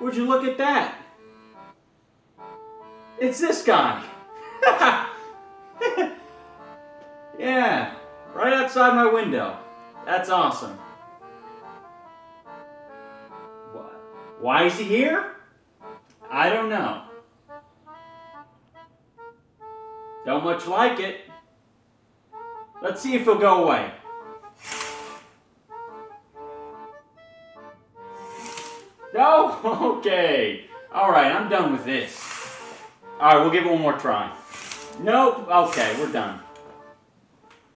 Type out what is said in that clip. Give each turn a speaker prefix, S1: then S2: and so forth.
S1: Would you look at that? It's this guy. Yeah, right outside my window. That's awesome. What? Why is he here? I don't know. Don't much like it. Let's see if he'll go away. No? Okay. Alright, I'm done with this. Alright, we'll give it one more try. Nope. Okay, we're done.